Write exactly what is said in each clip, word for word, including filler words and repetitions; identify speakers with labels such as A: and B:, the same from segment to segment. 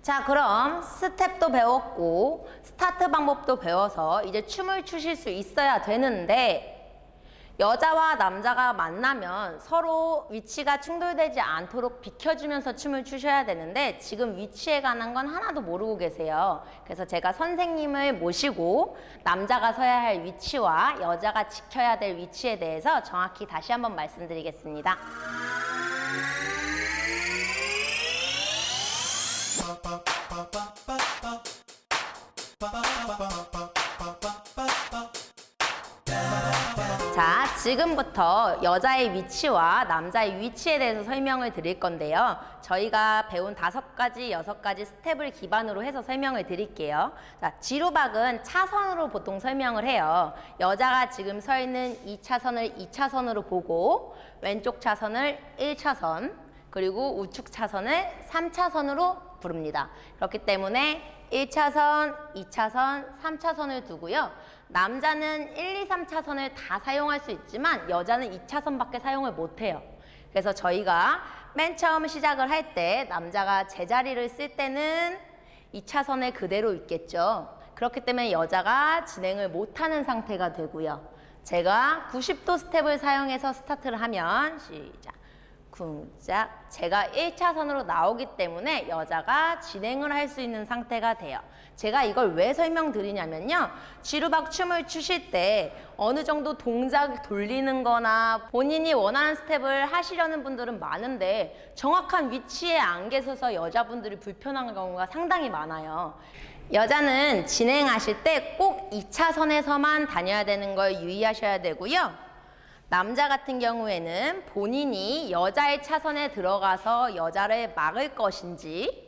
A: 자, 그럼 스텝도 배웠고 스타트 방법도 배워서 이제 춤을 추실 수 있어야 되는데, 여자와 남자가 만나면 서로 위치가 충돌되지 않도록 비켜주면서 춤을 추셔야 되는데 지금 위치에 관한 건 하나도 모르고 계세요. 그래서 제가 선생님을 모시고 남자가 서야 할 위치와 여자가 지켜야 될 위치에 대해서 정확히 다시 한번 말씀드리겠습니다. 자, 지금부터 여자의 위치와 남자의 위치에 대해서 설명을 드릴 건데요. 저희가 배운 다섯 가지, 여섯 가지 스텝을 기반으로 해서 설명을 드릴게요. 자, 지루박은 차선으로 보통 설명을 해요. 여자가 지금 서 있는 이 차선을 이 차선으로 보고 왼쪽 차선을 일 차선, 그리고 우측 차선을 삼 차선으로 부릅니다. 그렇기 때문에 일 차선, 이 차선, 삼 차선을 두고요. 남자는 일, 이, 삼 차선을 다 사용할 수 있지만 여자는 이 차선밖에 사용을 못해요. 그래서 저희가 맨 처음 시작을 할 때 남자가 제자리를 쓸 때는 이 차선에 그대로 있겠죠. 그렇기 때문에 여자가 진행을 못하는 상태가 되고요. 제가 구십 도 스텝을 사용해서 스타트를 하면 시작! 쿵짝, 제가 일 차선으로 나오기 때문에 여자가 진행을 할 수 있는 상태가 돼요. 제가 이걸 왜 설명드리냐면요, 지루박 춤을 추실 때 어느 정도 동작 돌리는 거나 본인이 원하는 스텝을 하시려는 분들은 많은데 정확한 위치에 안 계셔서 여자분들이 불편한 경우가 상당히 많아요. 여자는 진행하실 때 꼭 이 차선에서만 다녀야 되는 걸 유의하셔야 되고요. 남자 같은 경우에는 본인이 여자의 차선에 들어가서 여자를 막을 것인지,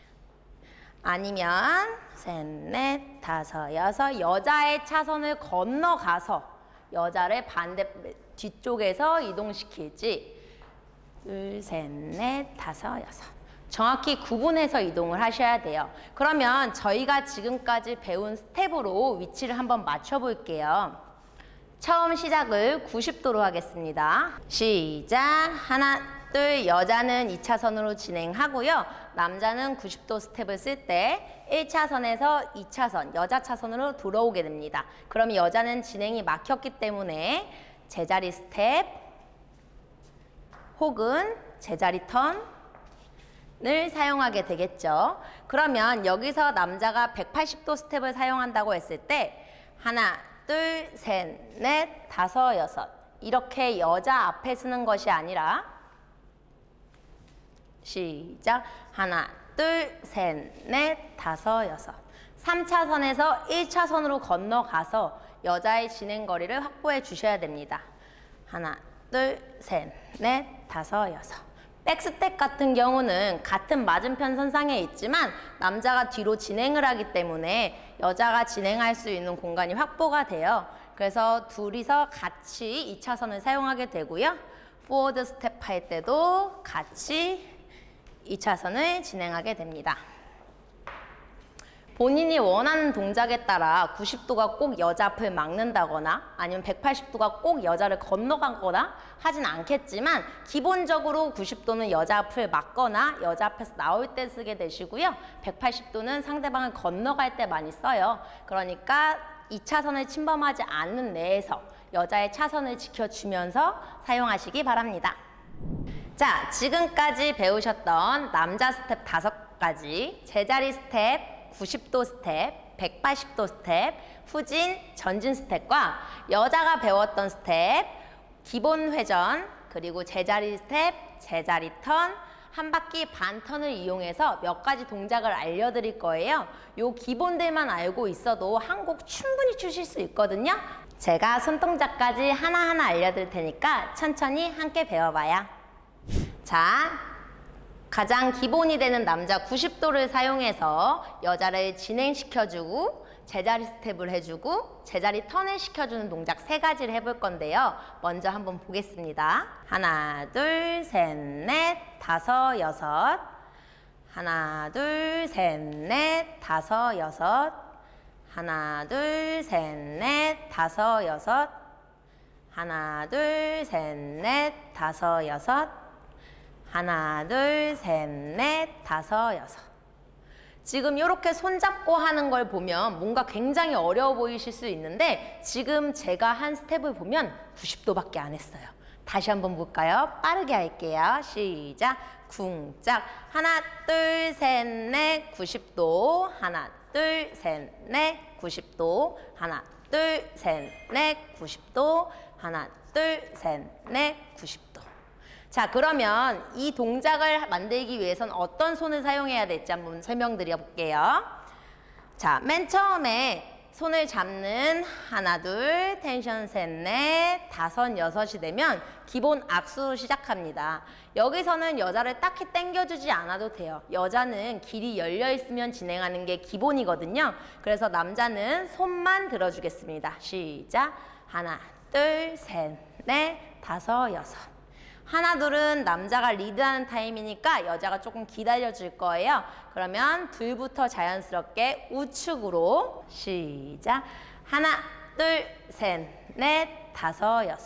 A: 아니면 셋, 넷, 다섯, 여섯, 여자의 차선을 건너가서 여자를 반대 뒤쪽에서 이동시킬지, 둘, 셋, 넷, 다섯, 여섯. 정확히 구분해서 이동을 하셔야 돼요. 그러면 저희가 지금까지 배운 스텝으로 위치를 한번 맞춰볼게요. 처음 시작을 구십 도로 하겠습니다. 시작! 하나, 둘, 여자는 이 차선으로 진행하고요. 남자는 구십 도 스텝을 쓸 때 일 차선에서 이 차선, 여자 차선으로 들어오게 됩니다. 그럼 여자는 진행이 막혔기 때문에 제자리 스텝 혹은 제자리 턴을 사용하게 되겠죠. 그러면 여기서 남자가 백팔십 도 스텝을 사용한다고 했을 때 하나, 둘, 셋, 넷, 다섯, 여섯, 이렇게 여자 앞에 쓰는 것이 아니라 시작! 하나, 둘, 셋, 넷, 다섯, 여섯. 삼 차선에서 일 차선으로 건너가서 여자의 진행 거리를 확보해 주셔야 됩니다. 하나, 둘, 셋, 넷, 다섯, 여섯. 백스텝 같은 경우는 같은 맞은편 선상에 있지만 남자가 뒤로 진행을 하기 때문에 여자가 진행할 수 있는 공간이 확보가 돼요. 그래서 둘이서 같이 이 차선을 사용하게 되고요. 포워드 스텝 할 때도 같이 이 차선을 진행하게 됩니다. 본인이 원하는 동작에 따라 구십 도가 꼭 여자 앞을 막는다거나 아니면 백팔십 도가 꼭 여자를 건너가거나 하진 않겠지만 기본적으로 구십 도는 여자 앞을 막거나 여자 앞에서 나올 때 쓰게 되시고요. 백팔십 도는 상대방을 건너갈 때 많이 써요. 그러니까 이 차선을 침범하지 않는 내에서 여자의 차선을 지켜주면서 사용하시기 바랍니다. 자, 지금까지 배우셨던 남자 스텝 다섯 가지, 제자리 스텝, 구십 도 스텝, 백팔십 도 스텝, 후진, 전진 스텝과 여자가 배웠던 스텝, 기본 회전, 그리고 제자리 스텝, 제자리 턴, 한 바퀴 반 턴을 이용해서 몇 가지 동작을 알려드릴 거예요. 요 기본들만 알고 있어도 한 곡 충분히 추실 수 있거든요. 제가 손동작까지 하나하나 알려드릴 테니까 천천히 함께 배워봐요. 자, 가장 기본이 되는 남자 구십 도를 사용해서 여자를 진행시켜주고 제자리 스텝을 해주고 제자리 턴을 시켜주는 동작 세 가지를 해볼 건데요. 먼저 한번 보겠습니다. 하나, 둘, 셋, 넷, 다섯, 여섯. 하나, 둘, 셋, 넷, 다섯, 여섯. 하나, 둘, 셋, 넷, 다섯, 여섯. 하나, 둘, 셋, 넷, 다섯, 여섯. 하나, 둘, 셋, 넷, 다섯, 여섯. 지금 이렇게 손잡고 하는 걸 보면 뭔가 굉장히 어려워 보이실 수 있는데 지금 제가 한 스텝을 보면 구십 도밖에 안 했어요. 다시 한번 볼까요? 빠르게 할게요. 시작. 쿵짝. 하나, 둘, 셋, 넷, 구십 도. 하나, 둘, 셋, 넷, 구십 도. 하나, 둘, 셋, 넷, 구십 도. 하나, 둘, 셋, 넷, 구십 도. 자, 그러면 이 동작을 만들기 위해선 어떤 손을 사용해야 될지 한번 설명드려 볼게요. 자, 맨 처음에 손을 잡는 하나, 둘, 텐션 셋, 넷, 다섯, 여섯이 되면 기본 악수로 시작합니다. 여기서는 여자를 딱히 당겨주지 않아도 돼요. 여자는 길이 열려 있으면 진행하는 게 기본이거든요. 그래서 남자는 손만 들어주겠습니다. 시작. 하나, 둘, 셋, 넷, 다섯, 여섯. 하나, 둘은 남자가 리드하는 타임이니까 여자가 조금 기다려줄 거예요. 그러면 둘부터 자연스럽게 우측으로 시작. 하나, 둘, 셋, 넷, 다섯, 여섯.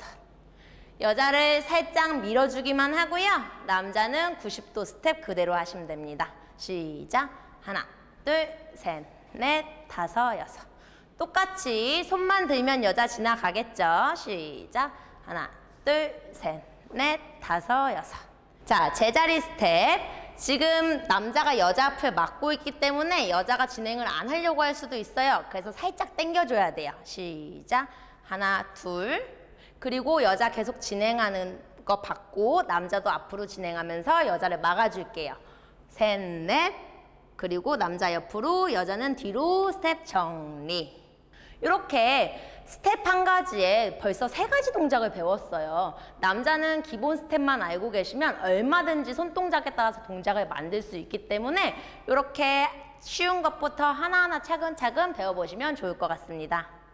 A: 여자를 살짝 밀어주기만 하고요. 남자는 구십 도 스텝 그대로 하시면 됩니다. 시작. 하나, 둘, 셋, 넷, 다섯, 여섯. 똑같이 손만 들면 여자 지나가겠죠. 시작. 하나, 둘, 셋, 넷, 다섯, 여섯. 자, 제자리 스텝. 지금 남자가 여자 앞을 막고 있기 때문에 여자가 진행을 안 하려고 할 수도 있어요. 그래서 살짝 당겨줘야 돼요. 시작. 하나, 둘. 그리고 여자 계속 진행하는 거 받고 남자도 앞으로 진행하면서 여자를 막아줄게요. 셋, 넷. 그리고 남자 옆으로, 여자는 뒤로 스텝 정리. 이렇게 스텝 한 가지에 벌써 세 가지 동작을 배웠어요. 남자는 기본 스텝만 알고 계시면 얼마든지 손동작에 따라서 동작을 만들 수 있기 때문에 이렇게 쉬운 것부터 하나하나 차근차근 배워보시면 좋을 것 같습니다.